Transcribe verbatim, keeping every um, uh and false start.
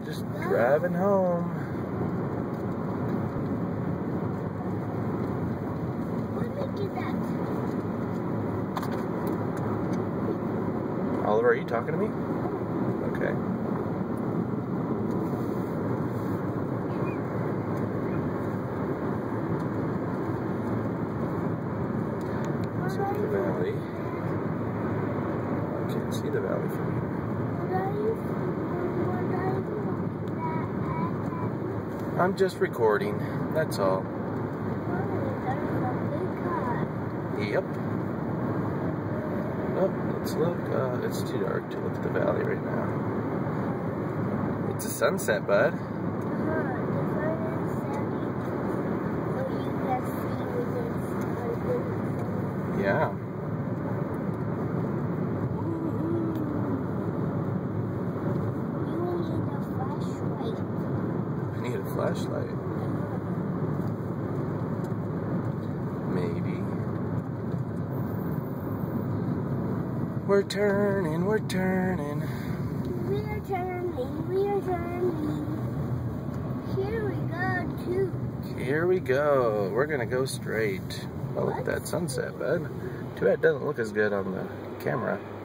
just driving home. Let me get that. Oliver, are you talking to me? Okay. Let's look at the valley. I can't see the valley from here. I'm just recording, that's all. Yep. Oh, let's look. Uh, it's too dark to look at the valley right now. It's a sunset, bud. Yeah. I need a flashlight. Maybe. We're turning, we're turning. We are turning, we are turning. Here we go, too. Here we go. We're gonna go straight. Oh, look at that sunset, bud. Too bad it doesn't look as good on the camera.